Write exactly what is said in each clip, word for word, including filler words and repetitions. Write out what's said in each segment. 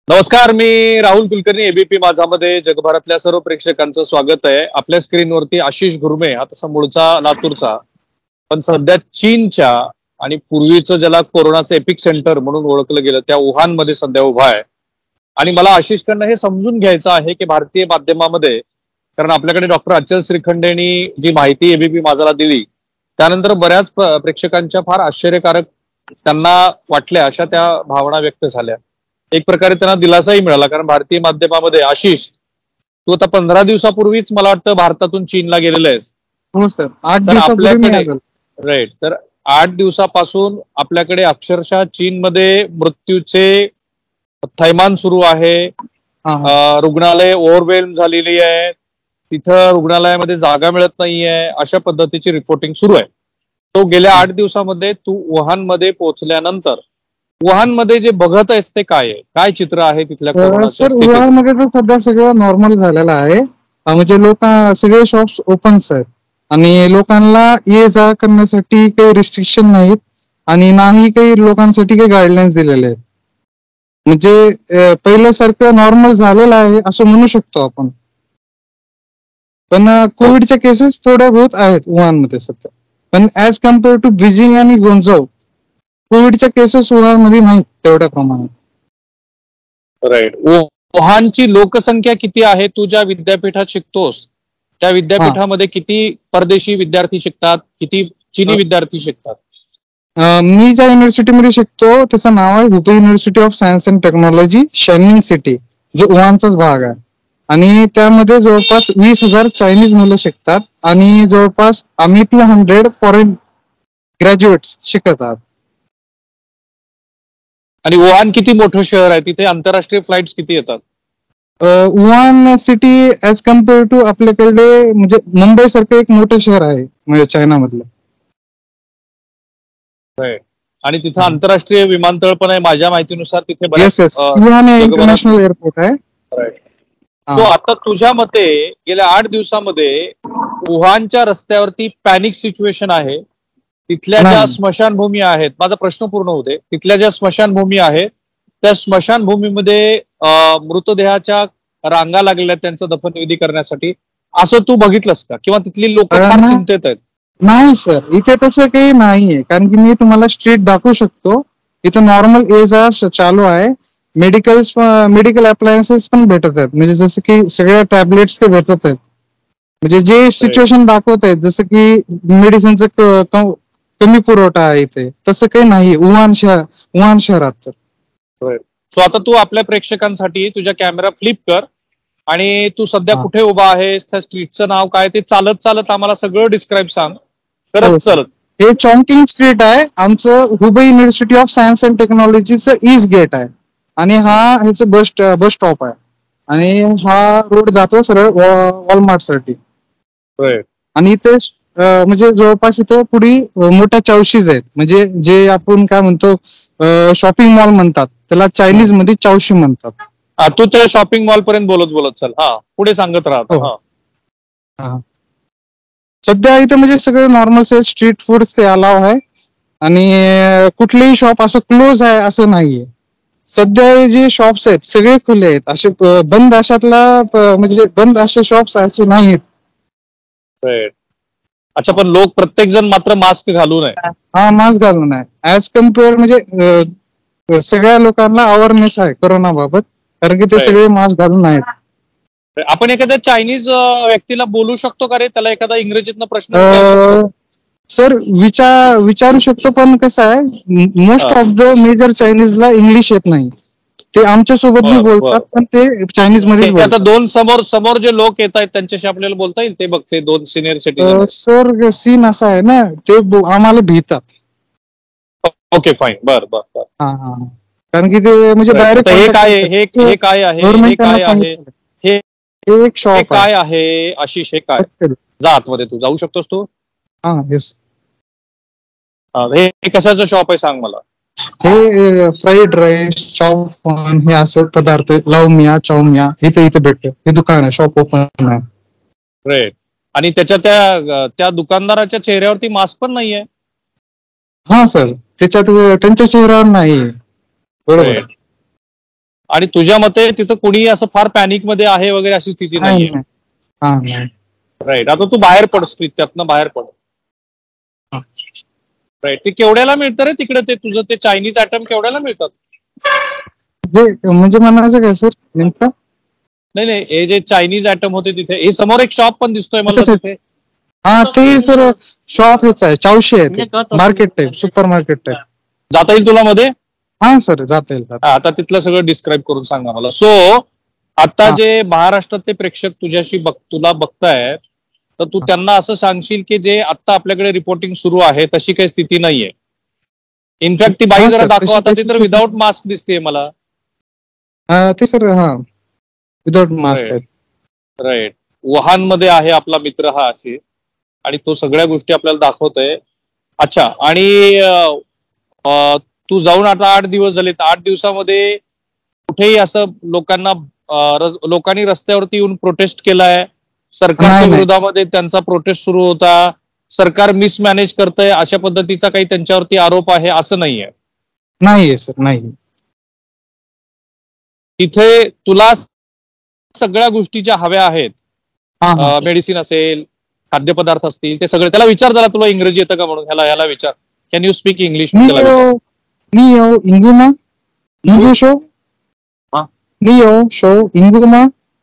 नमस्कार, मी राहुल कुलकर्णी. एबीपी माझामध्ये जगभरातल्या सर्व प्रेक्षकांचं स्वागत आहे. आपल्या स्क्रीनवरती आशिष गुरमे हा तसा मूळचा लातूरचा, पण सध्या चीनच्या आणि पूर्वीचं ज्याला कोरोनाचं एपिक सेंटर म्हणून ओळखलं गेलं त्या वुहान मध्ये सध्या उभा आहे. आणि मला आशिषकडनं हे समजून घ्यायचं आहे की भारतीय माध्यमामध्ये, कारण आपल्याकडे डॉक्टर अचल श्रीखंड यांनी जी माहिती एबीपी माझाला दिली त्यानंतर बऱ्याच प्रेक्षकांच्या फार आश्चर्यकारक त्यांना वाटल्या अशा त्या भावना व्यक्त झाल्या. एक प्रकारे त्यांना दिलासाही मिळाला, कारण भारतीय माध्यमामध्ये आशिष तू आता पंधरा दिवसापूर्वीच मला वाटतं भारतातून चीनला गेलेला आहेस. हो सर, आठ तर आपल्याकडे दिवसापूर्वी राईट तर आठ दिवसापासून आपल्याकडे अक्षरशः चीनमध्ये मृत्यूचे थैमान सुरू आहे. रुग्णालय ओव्हरवेल्म झालेली आहे, तिथं रुग्णालयामध्ये जागा मिळत नाहीये, अशा पद्धतीची रिपोर्टिंग सुरू आहे. तो गेल्या आठ दिवसामध्ये तू वुहान मध्ये पोहोचल्यानंतर वुहान मध्ये जे बघत आहेस ते काय आहे, काय चित्र आहे तिथल्या? सर, वुहान मध्ये तर सध्या सगळं नॉर्मल झालेलं आहे. म्हणजे लोक सगळे शॉप्स ओपन्स आहेत आणि लोकांना ये जा करण्यासाठी काही रिस्ट्रिक्शन नाहीत आणि नाही काही लोकांसाठी काही गाईडलाईन्स दिलेले आहेत. म्हणजे पहिल्यासारखं नॉर्मल झालेलं आहे असं म्हणू शकतो आपण. पण कोविडच्या केसेस थोड्या बहुत आहेत वुहान मध्ये सध्या, पण ऍज कम्पेअर टू बीजिंग आणि गोंझौ कोविडच्या केसेस वुहान मध्ये नाहीत तेवढ्या प्रमाणात. राईट. वुहानची लोकसंख्या किती आहे? तू ज्या विद्यापीठात शिकतोस त्या विद्यापीठामध्ये किती परदेशी विद्यार्थी शिकतात, किती चीनी विद्यार्थी शिकतात? मी ज्या युनिव्हर्सिटीमध्ये शिकतो त्याचं नाव आहे Hubei university of science and technology, Xianning city, जो वुहानचाच भाग आहे. आणि त्यामध्ये जवळपास वीस हजार चायनीज मुलं शिकतात आणि जवळपास आम्ही टू हंड्रेड फॉरेन ग्रॅज्युएट्स शिकतात. आणि वुहान किती मोठं शहर आहे? तिथे आंतरराष्ट्रीय फ्लाईट्स किती येतात? Wuhan city as compare to आपल्याकडे म्हणजे मुंबई सारखं एक मोठं शहर आहे म्हणजे चायना मधलं. आणि तिथं आंतरराष्ट्रीय विमानतळ पण आहे माझ्या माहितीनुसार तिथे. वुहान इंटरनॅशनल एअरपोर्ट आहे. सो आता तुझ्या मते गेल्या आठ दिवसामध्ये वुहानच्या रस्त्यावरती पॅनिक सिच्युएशन आहे. तिथल्या ज्या स्मशानभूमी आहेत, माझा प्रश्न पूर्ण होते, तिथल्या ज्या स्मशानभूमी आहेत त्या स्मशानभूमीमध्ये मृतदेहाच्या रांगा लागलेल्या त्यांचं दफनविधी करण्यासाठी, असं तू बघितलंस का? किंवा तिथली लोक फार चिंतेत आहेत? नाही सर, इथे तसं काही नाहीये, कारण की मी तुम्हाला स्ट्रीट दाखवू शकतो. इथं नॉर्मल एज चालू आहे. मेडिकल मेडिकल अप्लायन्सेस पण भेटत आहेत, म्हणजे जसं की सगळ्या टॅबलेट्स ते भेटत आहेत. म्हणजे जे सिच्युएशन दाखवत आहेत जसं की मेडिसिनचं कमी पुरवठा आहे इथे, तसं काही नाही वुहान शहर वुहान शहरात. तर सो आता तू आपल्या प्रेक्षकांसाठी तुझ्या कॅमेरा फ्लिप कर आणि तू सध्या कुठे उभा आहेस, त्या स्ट्रीटचं नाव काय, ते चालत चालत आम्हाला सगळं डिस्क्राईब सांग. करत चालत. हे चॉंगकिंग स्ट्रीट आहे, आमचं Hubei university of science and टेक्नॉलॉजीचं ईस्ट गेट आहे आणि हा ह्याचं बस बस स्टॉप आहे आणि हा रोड जातो सरळ वॉलमार्ट साठी. आणि इथे म्हणजे जवळपास इथे पुढे मोठ्या चौशीज आहेत, म्हणजे जे आपण काय म्हणतो शॉपिंग मॉल म्हणतात त्याला चायनीज मध्ये चौशी म्हणतात. तू त्या शॉपिंग मॉल पर्यंत बोलत बोलत चल. हा, पुढे सांगत राहतो. सध्या इथे म्हणजे सगळं नॉर्मल स्ट्रीट फूड ते अलाव आहे आणि कुठलेही शॉप असं क्लोज आहे असं नाहीये. सध्या जे शॉप्स आहेत सगळे खुले आहेत, असे बंद अशातला म्हणजे बंद असे शॉप्स असे नाहीत. अच्छा, पण लोक प्रत्येक जण मात्र मास्क घालून आहे. हा, मास्क घालून आहे ऍज कम्पेअर, म्हणजे सगळ्या लोकांना अवेअरनेस आहे कोरोना बाबत, कारण की ते सगळे मास्क घालून आहेत. आपण एखाद्या चायनीज व्यक्तीला बोलू शकतो का रे? त्याला एखादा इंग्रजीतनं प्रश्न सर विचार विचारू शकतो, पण कसं आहे मोस्ट ऑफ द मेजर चायनीजला इंग्लिश येत नाही. ते आमच्या सोबत बी बोलतात पण ते चायनीज मध्ये. आता दोन समोर समोर जे लोक येत आहेत त्यांच्याशी आपल्याला बोलता येईल? ते बघते दोन सिनियर सिटीजन. सर सीन असा आहे ना, ते आम्हाला भीतात. Okay, fine. बर बर बर. हा हा, कारण की ते म्हणजे डायरेक्ट हे काय हे काय आहे हे काय आहे हे एक शॉप काय आहे? आशिष, हे काय? जा आतमध्ये, तू जाऊ शकतोस तू? हा, येस. हे कशाचं शॉप आहे सांग मला? हे फ्राईड राईस, चाऊफान हे असं पदार्थ, लावमिया चाऊमिया इथे इथे भेटतं. हे दुकान आहे, शॉप ओपन आहे. राईट. आणि त्याच्या त्या त्या दुकानदाराच्या चेहऱ्यावरती मास्क पण नाहीये? हा सर, त्याच्यात त्यांच्या चेहऱ्यावर नाही. बरोबर. आणि तुझ्या मते तिथं कोणी असं फार पॅनिक मध्ये आहे वगैरे अशी स्थिती नाही नाहीये. नाही. हा नाही. राईट. आता तू बाहेर पड स्ट्रीट, त्यातनं बाहेर पड. हा. राईट. ते केवढ्याला मिळतं रे तिकडे, ते तुझं ते चायनीज आयटम केवढ्याला मिळतात? जे म्हणजे म्हणायचं काय सर नेमकं? नाही नाही, हे जे चायनीज आयटम होते तिथे, हे समोर एक शॉप पण दिसतोय मला अच्छा, तिथे. हा ते सर शॉप हेच आहे, चौशे आहे ते, market type, super market type. जाता येईल तुला मध्ये? हा सर जाता येईल. हा, आता तिथलं सगळं डिस्क्राईब करून सांगा मला. सो आता हा. जे महाराष्ट्रातले प्रेक्षक तुझ्याशी बघ तुला बघतायत, तर तू त्यांना असं सांगशील की जे आता आपल्याकडे रिपोर्टिंग सुरू आहे तशी काही स्थिती नाहीये. इनफॅक्ट ती बाई हा जरा सर, दाखव तशी आता, ती तर काही विदाऊट मास्क दिसते मला. हा, ते सर हा विदाउट मास्क आहे. Right right. वुहान मध्ये आहे आपला मित्र हा आशिष, आणि तो सगळ्या गोष्टी आपल्याला दाखवतोय. अच्छा, आणि अं, अं, तू जाऊन आता आठ दिवस झालेत. आठ दिवसामध्ये कुठेही असं लोकांना अं, र- लोकांनी रस्त्यावरती येऊन प्रोटेस्ट केलाय? सरकारच्या नाही नाही विरोधामध्ये त्यांचा प्रोटेस्ट सुरू होता, सरकार मिसमॅनेज करतंय अशा पद्धतीचा काही त्यांच्यावरती आरोप आहे असं नाहीये? नाहीये सर, नाही. तिथे तुला सगळ्या गोष्टी ज्या हव्या आहेत, हा हा. मेडिसिन असेल, खाद्यपदार्थ असतील, ते सगळे, त्याला विचार जरा तुला इंग्रजी येतं का म्हणून, ह्याला ह्याला विचार, कॅन यू स्पीक इंग्लिश, त्याला विचार. नियो नियो इंगुमा इंगू शो हा? नियो शो इंगुमा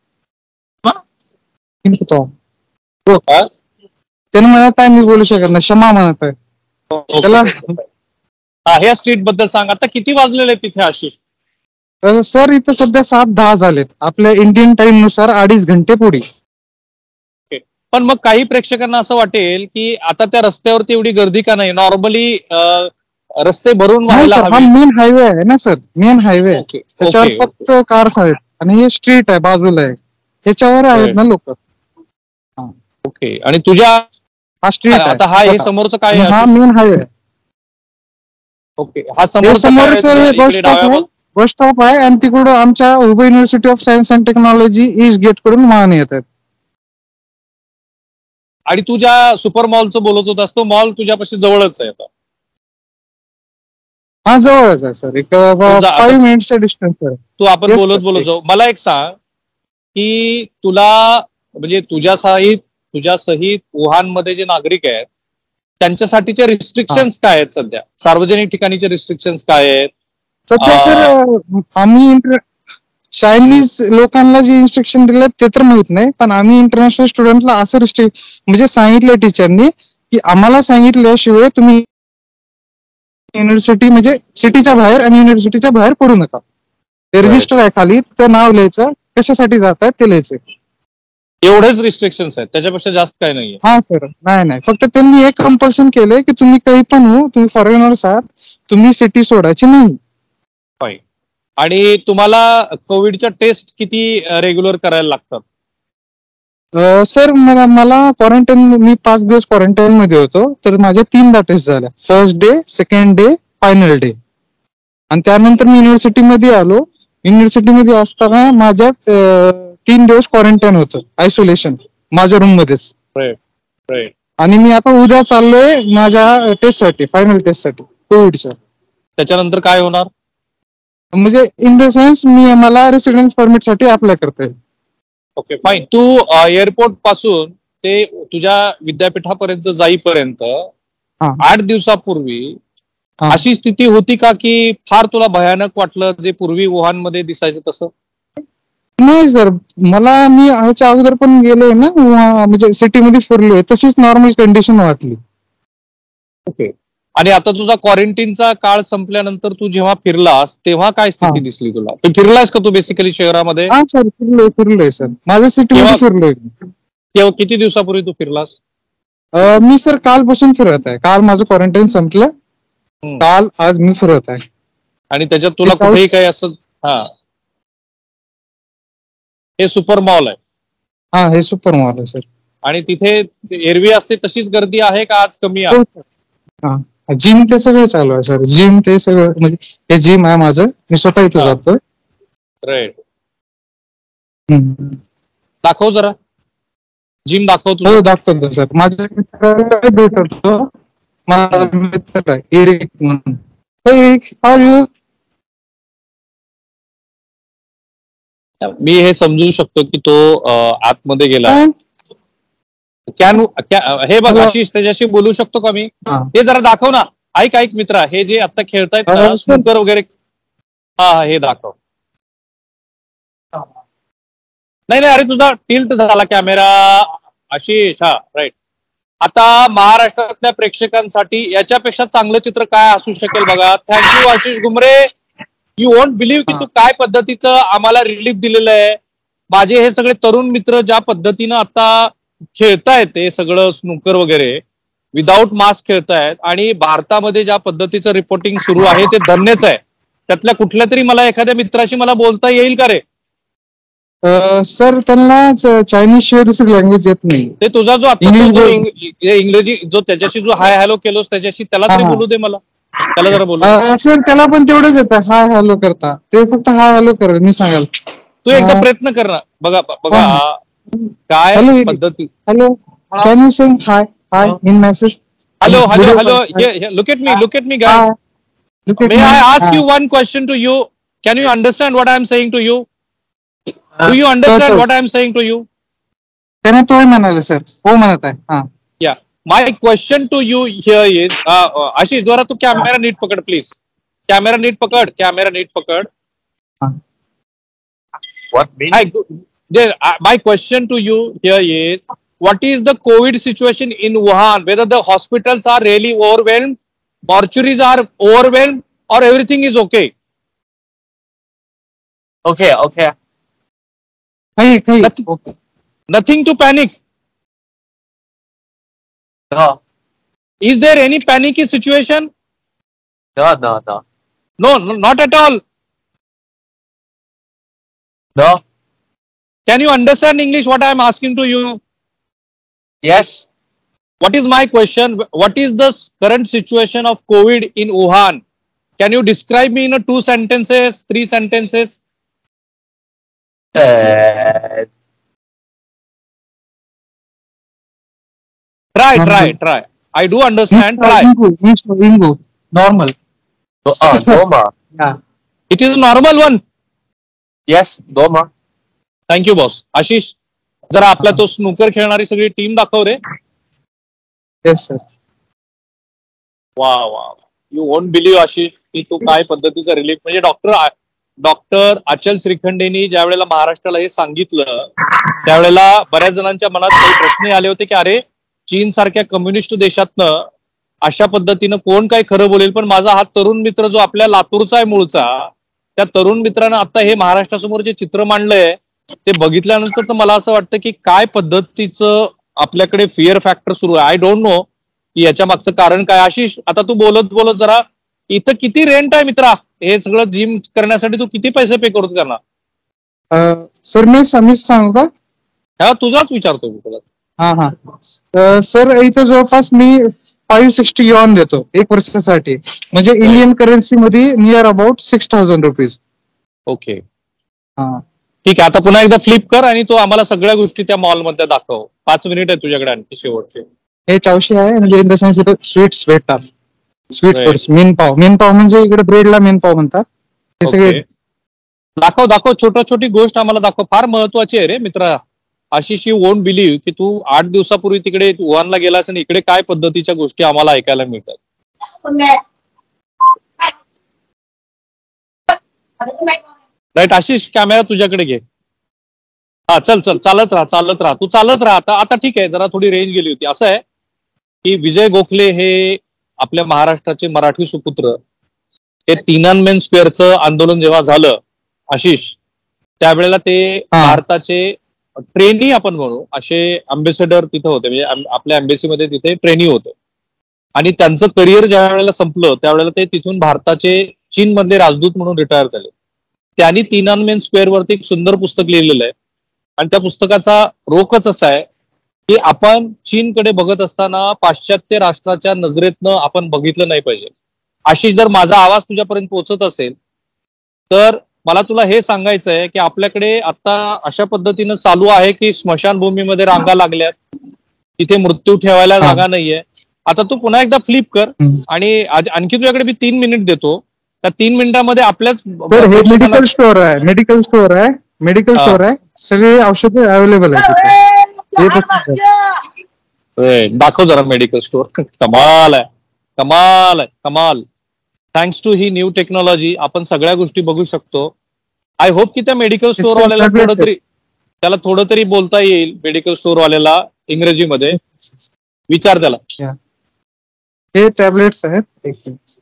इंगतो. हो का? त्याने म्हणत आहे मी बोलू शकत नाही, क्षमा म्हणत आहे त्याला. हा, ह्या स्ट्रीट बद्दल सांग. आता किती वाजलेले आहेत तिथे आशिष? अ, सर इथं सध्या सात दहा झालेत, आपल्या इंडियन टाइम नुसार अडीच घंटे पुढे. ओके. पण मग काही प्रेक्षकांना असं वाटेल की आता त्या रस्त्यावरती एवढी गर्दी का नाही? नॉर्मली रस्ते भरून नाही व्हायला सर, हा हवे. मेन हायवे आहे ना सर, मेन हायवे आहे. ओके त्याच्यावर ओके फक्त कार्स आहेत आणि हे स्ट्रीट आहे बाजूला आहे, त्याच्यावर आहेत ना लोक. ओके. आणि तुझ्या हा स्ट्रीट आहे आता, हा हे छोटा. समोरचं काय आणि आहे हा आशिष? मेन हायवे आहे. ओके. हा हे समोरचं काय समोर आहे सर तुझ्या हे बस इकडे स्टॉप डाव्या आहे, बाजू? बस स्टॉप आहे, आणि तिकडं आमच्या Hubei university of science and technology east gate कडून वाहन येत आहेत. आणि तू ज्या सुपर मॉलचं बोलत होतास, तो मॉल तुझ्यापाशी जवळच आहे आता? हा जवळच आहे सर, एक तू जा आता, फाईव्ह मिनिटचा डिस्टन्स आहे. तू आपण येस बोलत सर. बोलत जाऊ. मला एक सांग की तुला, म्हणजे तुझ्या सहित तुझ्या सहित वुहान मध्ये जे नागरिक आहेत त्यांच्यासाठीचे रिस्ट्रिक्शन्स काय आहेत सध्या? सार्वजनिक ठिकाणीचे रिस्ट्रिक्शन्स काय आहेत सध्या सर अं, आम्ही इंटर चायनीज लोकांना जे इन्स्ट्रक्शन दिले ते तर माहित नाही, पण आम्ही इंटरनॅशनल स्टुडंटला असं रिस्ट्रिक्ट म्हणजे सांगितलं टीचरनी की आम्हाला सांगितल्याशिवाय तुम्ही युनिव्हर्सिटी म्हणजे सिटीच्या बाहेर आणि युनिव्हर्सिटीच्या बाहेर पडू नका. ते रजिस्टर आहे खाली, तर नाव लिहायचं, कशासाठी जात आहे ते लिहायचं. एवढेच रिस्ट्रिक्शन्स आहेत, त्याच्यापेक्षा जास्त काय नाहीये? हा सर, नाही नाही, फक्त त्यांनी एक कंपल्शन केलंय की तुम्ही काही पण हो, तुम्ही फॉरेनर्स आहात, तुम्ही सिटी सोडायची नाही. फाईन. आणि तुम्हाला कोविडच्या टेस्ट किती रेग्युलर करायला लागतात? अ, सर मला मला क्वारंटाईन, मी पाच दिवस क्वारंटाईन मध्ये होतो, तर माझ्या तीनदा टेस्ट झाल्या. First day, second day, final day. आणि त्यानंतर मी युनिव्हर्सिटी मध्ये आलो. युनिव्हर्सिटी मध्ये असताना माझ्यात अ, तीन दिवस क्वारंटाईन होतं, आयसोलेशन, माझ्या रूम मध्येच. Right right. आणि मी आता उद्या चाललोय माझ्या टेस्टसाठी, फायनल टेस्टसाठी कोविडच्या. त्याच्यानंतर काय होणार? म्हणजे इन द सेन्स मी मला रेसिडेन्स परमिट साठी अप्लाय करता येईल. Okay fine. तू एअरपोर्ट पासून ते तुझ्या विद्यापीठापर्यंत जाईपर्यंत हा आठ दिवसापूर्वी हा. अशी स्थिती होती का की फार तुला भयानक वाटलं, जे पूर्वी वुहान मध्ये दिसायचं तसं? नाही सर, मला मी ह्याच्या अगोदर पण गेलोय ना, वा- म्हणजे सिटीमध्ये फिरलोय, तशीच नॉर्मल कंडिशन वाटली. ओके. आणि आता तुझा क्वारंटीनचा काळ संपल्यानंतर तू जेव्हा फिरलास तेव्हा काय स्थिती हा. दिसली तुला? तू फिरलास का तू बेसिकली शहरामध्ये? हा सर, फिरलोय फिरलोय सर, माझ्या सिटीमध्ये केव्हा फिरलोय. केव्हा किती दिवसापूर्वी तू फिरलास? अ, मी सर कालपासून फिरत आहे, काल माझं क्वारंटाईन संपलं, हम्म. काल आज मी फिरत आहे. आणि त्याच्यात तुला ते पाऊस- कुठेही काही असं, हा, हे सुपर मॉल आहे हा हे सुपर मॉल आहे सर. आणि तिथे एरवी असते तशीच गर्दी आहे का आज कमी आहे? हा, जिम ते सगळं चालू आहे सर, जिम ते सगळं, म्हणजे हे जिम आहे माझं, मी स्वतः इथे हा. जातोय. राईट. हम्म. दाखव जरा जिम, दाखव हो तुझं. दाखवतो सर, माझ्या मित्राला भेटतो, माझा मित्र आहे एरिक म्हणून. Eric, how are you? मी हे समजू शकतो की तो अं, आतमध्ये गेला. कॅन हे बघ आशिष, त्याच्याशी बोलू शकतो का मी? हे जरा दाखव ना. ऐक ऐक मित्रा, हे जे आता खेळतायत ना स्नूकर वगैरे, हा हा हे दाखव. नाही नाही अरे तुझा टिल्ट झाला कॅमेरा आशिष. हा राईट. आता महाराष्ट्रातल्या प्रेक्षकांसाठी याच्यापेक्षा चांगलं चित्र काय असू शकेल बघा. Thank you Ashish Ghumare. You won't believe की तू काय पद्धतीचं आम्हाला रिलीफ दिलेलं आहे. माझे हे सगळे तरुण मित्र ज्या पद्धतीनं आता खेळतायत ते सगळं स्नूकर वगैरे विदाऊट मास्क खेळतायत, आणि भारतामध्ये ज्या पद्धतीचं रिपोर्टिंग सुरू आहे ते धन्यच आहे. त्यातल्या कुठल्या तरी मला एखाद्या मित्राशी मला बोलता येईल का रे? सर त्यांना चायनीज शिवाय दुसरी लँग्वेज येत नाही. ते तुझा जो आता इंग्रजी जो त्याच्याशी जो हाय हॅलो केलोस त्याच्याशी त्याला तरी बोलू दे मला. त्याला जरा बोलू. सर त्याला पण तेवढंच येतं हाय हॅलो करता. ते फक्त हाय हॅलो कर मी सांगाल. तू एकदा प्रयत्न कर ना. बघा बघा काय पद्धती. Hello can you send hi hi in message. Hello hello hello look at me look at me guy. May I ask you one question to you? Can you understand what I am saying to you? Do you understand what I am saying to you? त्याने तोय म्हणाले sir. हो म्हणत आहे. हा या my question to you here is Ashish द्वारा तू कॅमेरा नीट पकड प्लीज. कॅमेरा नीट पकड. कॅमेरा नीट पकड. My question to you here is what is the COVID situation in Wuhan? Whether the hospitals are really overwhelmed, mortuaries are overwhelmed, or everything is okay? Okay, okay. Hey, hey. Nothing, okay. Nothing to panic. No. Is there any panicky situation? No, no, no. No, no, not at all. No. Can you understand English what I am asking to you? Yes. What is my question? What is the current situation of COVID in Wuhan? Can you describe me in a two sentences, three sentences? Uh, try, try, try. I do understand. Try. Ingo, normal. oh, Doma. Yeah. It is a normal one. Yes, Doma. Thank you, boss. Ashish. जरा आपला तो snooker खेळणारी सगळी team दाखव रे. Yes sir. वा वा you won't believe Ashish की तू काय पद्धतीचा रिलीफ. म्हणजे डॉक्टर डॉक्टर अचल श्रीखंडेंनी ज्या वेळेला महाराष्ट्राला हे सांगितलं त्यावेळेला बऱ्याच जणांच्या मनात काही प्रश्न आले होते की अरे चीन सारख्या कम्युनिस्ट देशातनं अशा पद्धतीनं कोण काय खरं बोलेल. पण माझा हा तरुण मित्र जो आपल्या लातूरचा आहे मूळचा, त्या तरुण मित्रानं आता हे महाराष्ट्रासमोर जे चित्र मांडलंय ते बघितल्यानंतर तर मला असं वाटतं की काय पद्धतीचं आपल्याकडे फिअर फॅक्टर सुरू आहे. आय डोंट नो की याच्या मागचं कारण काय. आशिष आता तू बोलत बोलत जरा इथं किती रेंट आहे मित्रा? हे सगळं जिम करण्यासाठी तू किती पैसे पे करतो त्यांना? सर मी मीच सांगू का? हा तुझाच विचारतो मी तुला. हा हा सर इथं जवळपास मी फाईव्ह सिक्स्टी यॉन देतो एक वर्षासाठी. म्हणजे इंडियन करन्सी मध्ये near about six thousand rupees. Okay हा ठीक आहे. आता पुन्हा एकदा फ्लिप कर आणि तो आम्हाला सगळ्या गोष्टी त्या मॉलमध्ये दाखव. पाच मिनिट आहे तुझ्याकडे आणखी शेवटचे. हे चौशे आहे म्हणजे इन द सेन्स इथे स्वीट्स भेटतात. Sweet foods. मेन पाव. मेन पाव म्हणजे इकडे ब्रेडला मेन पाव म्हणतात. हे सगळे दाखव दाखव. छोटी छोटी गोष्ट आम्हाला दाखव. फार महत्वाची आहे रे मित्रा. आशिष यू वोंट बिलीव्ह की तू आठ दिवसापूर्वी तिकडे वुहानला गेलास आणि इकडे काय पद्धतीच्या गोष्टी आम्हाला ऐकायला मिळतात. राईट आशिष कॅमेरा तुझ्याकडे घे. हा चल चल चालत राहा चालत राहा तू चालत राहा. आता आता ठीक आहे जरा थोडी रेंज गेली होती. असं आहे की विजय गोखले हे आपल्या महाराष्ट्राचे मराठी सुपुत्र, हे तिनानमेन स्क्वेअरचं आंदोलन जेव्हा झालं आशिष त्यावेळेला ते भारताचे ट्रेनी आपण म्हणू असे अम्बेसेडर तिथे होते. म्हणजे आपल्या एम्बेसीमध्ये तिथे ट्रेनी होते आणि त्यांचं करिअर ज्या वेळेला संपलं त्यावेळेला ते तिथून भारताचे चीन मधले राजदूत म्हणून रिटायर झाले. त्यांनी तिनानमेन स्क्वेअर वरती एक सुंदर पुस्तक लिहिलेलं आहे आणि त्या पुस्तकाचा रोखच असा आहे की आपण चीनकडे बघत असताना पाश्चात्य राष्ट्राच्या नजरेतनं आपण बघितलं नाही पाहिजे. आशिष जर माझा आवाज तुझ्यापर्यंत पोहोचत असेल तर मला तुला हे सांगायचं आहे की आपल्याकडे आता अशा पद्धतीनं चालू आहे की स्मशानभूमीमध्ये रांगा लागल्यात, तिथे मृत्यू ठेवायला जागा नाहीये. आता तू पुन्हा एकदा फ्लिप कर आणि आणखी तुझ्याकडे मी तीन मिनिट देतो. त्या तीन मिनिटांमध्ये आपल्याच मेडिकल स्टोर आहे. मेडिकल स्टोर आहे मेडिकल हा. स्टोर आहे, सगळे औषधं अवेलेबल आहे तिथे. येतच नाही. ए, दाखव जरा मेडिकल स्टोर. कमाल आहे, कमाल आहे, कमाल. थँक्स टू ही न्यू टेक्नॉलॉजी आपण सगळ्या गोष्टी बघू शकतो. आय होप की त्या मेडिकल स्टोर वाल्याला tablet थोडं तरी त्याला थोडं तरी बोलता येईल मेडिकल स्टोर वाल्याला इंग्रजीमध्ये. विचार त्याला. Yeah. हे टॅबलेट्स आहेत. एक मिनिट.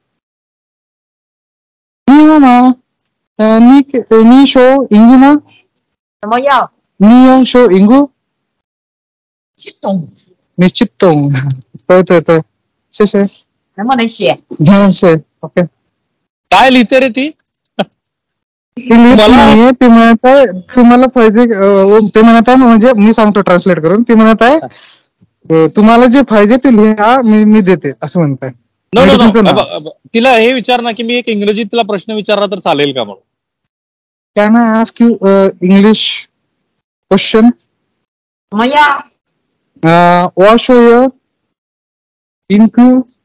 नी हो मा. अ, नी नी शो इंगू मा. 什么药？ नी यो शो इंगू. 激动， निश्चित तो. 对对对，谢谢。 能不能写？ हा, शे. ओके. काय लिहिते रे ती? ते लिहित मला- नाहीये, ते म्हणत आहे तुम्हाला पाहिजे अ, ते म्हणत आहे म्हणजे मी सांगतो ट्रान्सलेट करून. ते म्हणत आहे अ, तुम्हाला जे पाहिजे ते लिहा, मी मी देते असं म्हणत आहे. नो नो Medicine चं नो नाव. तिला हे विचार ना की मी एक इंग्रजीत तिला प्रश्न विचारला तर चालेल का म्हणून. Can I ask you uh, English question? 什么药？ Uh, what's your inku?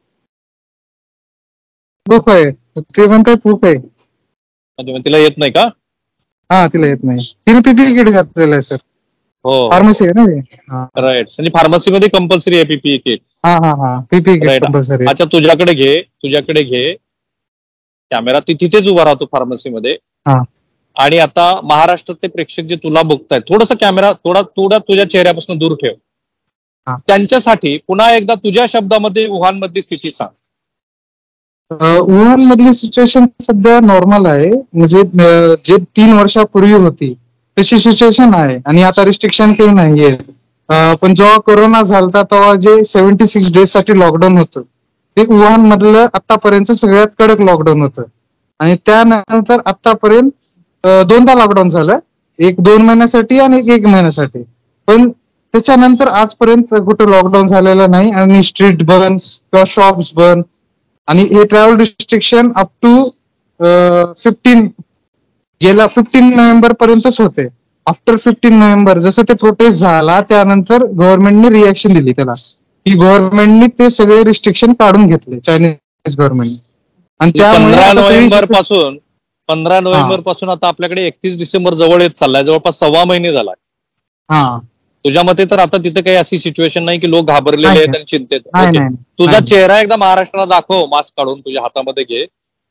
Proof आहे, ते म्हणताय प्रूफ आहे. म्हणजे मग तिला येत नाही का? हा, तिला येत नाही. तिने पीपीई किट घातलेलं आहे सर. हो फार्मसी आहे ना ते. हा राईट. म्हणजे फार्मसीमध्ये कंपल्सरी आहे पीपीई किट. हा हा हा पीपीई किट राईट. कंपल्सरी. अच्छा तुझ्याकडे घे, तुझ्याकडे घे कॅमेरा. ती तिथेच उभा राहतो फार्मसीमध्ये. हा आणि आता महाराष्ट्रातले प्रेक्षक जे तुला बघतायत, थोडस कॅमेरा थोडा थोडा तुझ्या चेहऱ्यापासून दूर ठेव. हा. त्यांच्यासाठी पुन्हा एकदा तुझ्या शब्दामध्ये वुहान मधली स्थिती सांग. वुहान मधली सिच्युएशन सध्या नॉर्मल आहे. म्हणजे अं, जे तीन वर्षापूर्वी होती तशी सिच्युएशन आहे आणि आता रिस्ट्रिक्शन काही नाहीये. अं, पण जेव्हा कोरोना झालता तेव्हा जे सेव्हन्टी सिक्स डेज साठी लॉकडाऊन होतं ते वुहान मधलं आतापर्यंत सगळ्यात कडक लॉकडाऊन होतं. आणि त्यानंतर आतापर्यंत अं, दोनदा लॉकडाऊन झालं, एक दोन महिन्यासाठी आणि एक एक महिन्यासाठी. पण त्याच्यानंतर आजपर्यंत कुठं लॉकडाऊन झालेलं नाही आणि स्ट्रीट बंद किंवा शॉप्स बंद. आणि हे travel restriction up to fifteen गेल्या फिफ्टीन नोव्हेंबर पर्यंतच होते. आफ्टर फिफ्टीन नोव्हेंबर जसं ते प्रोटेस्ट झाला त्यानंतर गव्हर्नमेंटने रिॲक्शन दिली त्याला, की गव्हर्नमेंटने ते सगळे रिस्ट्रिक्शन काढून घेतले चायनीज गव्हर्नमेंटने. आणि त्यामुळे पंधरा आता सगळी नोव्हेंबर पासून पंधरा नोव्हेंबर पासून आता आपल्याकडे एकतीस डिसेंबर जवळ येत चाललाय, जवळपास सव्वा महिने झालाय. हा तुझ्या मते तर आता तिथे काही अशी सिच्युएशन नाही की लोक घाबरलेले नाही, आहेत आणि चिंतेत. नाही, ओके. नाही, तुझा नाही. चेहरा एकदा महाराष्ट्राला दाखव, मास्क काढून तुझ्या हातामध्ये घे.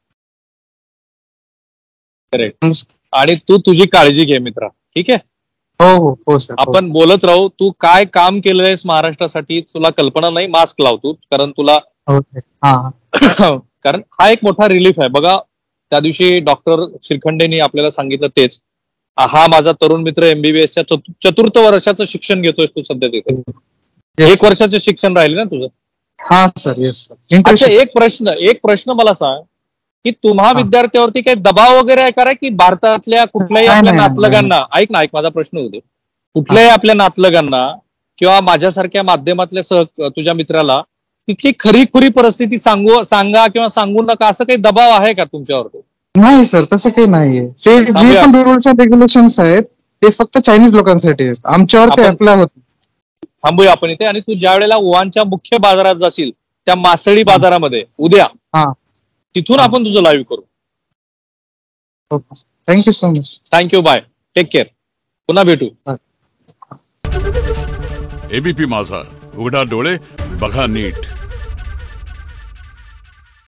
करेक्ट. आणि तू तुझी काळजी घे मित्रा. ठीक आहे. हो हो हो सर. आपण बोलत राहू. तू काय काम केलंयस महाराष्ट्रासाठी तुला कल्पना नाही. मास्क लाव तू, कारण तुला हो हा कारण हा एक मोठा रिलीफ आहे. बघा त्या दिवशी डॉक्टर श्रीखंडेंनी आपल्याला सांगितलं तेच. हा माझा तरुण मित्र एमबीबीएसच्या चतुर्थ वर्षाचं शिक्षण घेतोय तू सध्या तिथे. एक वर्षाचं शिक्षण राहिले ना तुझं. हा सर. Yes sir. अच्छा एक प्रश्न एक प्रश्न मला सांग की तुम्हा विद्यार्थ्यावरती काही दबाव वगैरे आहे का रे, की भारतातल्या कुठल्याही नाही, आपल्या नाही, नातलगांना, ऐक ना ऐक माझा प्रश्न होते, कुठल्याही आपल्या नातलगांना किंवा माझ्यासारख्या माध्यमातल्या सह तुझ्या मित्राला तिथली खरी खुरी परिस्थिती सांगू सांगा किंवा सांगू नका असं काही दबाव आहे का तुमच्यावरती? नाही सर, तसं काही नाहीये. ते जे पण रुल्स अँड रेग्युलेशन्स आहेत ते फक्त चायनीज लोकांसाठी आहेत, आमच्यावर ते आपण- अप्लाय होत. थांबूया आपण इथे. आणि तू ज्या वेळेला वुहानच्या मुख्य बाजारात जाशील त्या मासळी बाजारामध्ये उद्या, हा तिथून आपण तुझं लाईव्ह करू. Thank you so much. Thank you. Bye. Take care. पुन्हा भेटू. एबीपी माझा, उघडा डोळे बघा नीट.